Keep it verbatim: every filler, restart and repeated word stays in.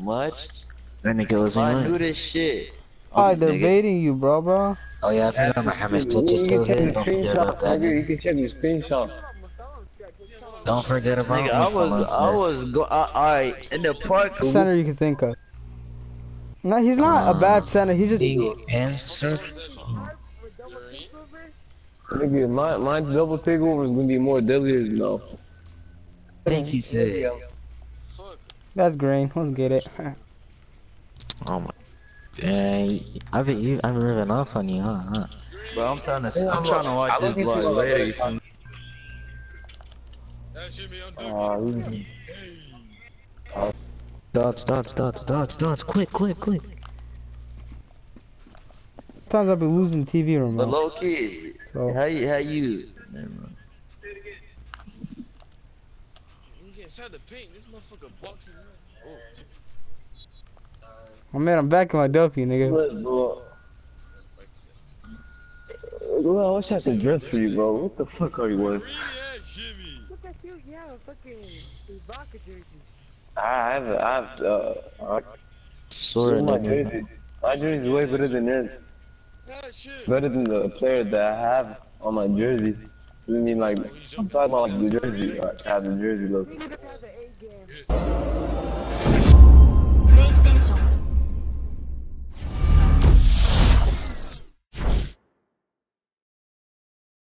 much. That nigga was I in knew mine. this shit. Alright, they're Nigga. baiting you, bro, bro. Oh yeah, I forgot my hammer stitch is You still can check here. the Don't forget screenshot, about that, nigga. You nigga. can check the screenshot. Don't forget Nigga, about I me, was, someone I said. was go. Alright, in the park. Center you can think of. No, he's not a bad Uh, center. He just. the answer. Nigga, my, my double takeover is gonna be more deadlier than now. Thank you, said. That's green. Let's get it. Oh my. Dang, I've been, you, I've been ripping off on you, huh? huh? Bro, I'm trying to, Yeah, I'm trying to watch I this look at you vlog like later. that. You feel me? Uh, you- Dots, dots, dots, dots, dots, quick, quick, quick. Sometimes I'll be losing T V But remote. low key, So. how you, how you? Never mind. Inside the paint, this motherfucker boxing. Oh. Oh man, I'm back in my dopey, nigga. Look, bro. Well, I wish I could dress for you, bro. What the fuck are you wearing? Jimmy. Look at you, yeah, fucking Ibaka jersey. I have, I have, uh, I, Sorry, my nigga. jersey. My jersey is way better than his. Ah, shit. Better than the player that I have on my jersey. I mean, like, I'm talking about like the jersey. Like, I have the jersey look. You just have the A game.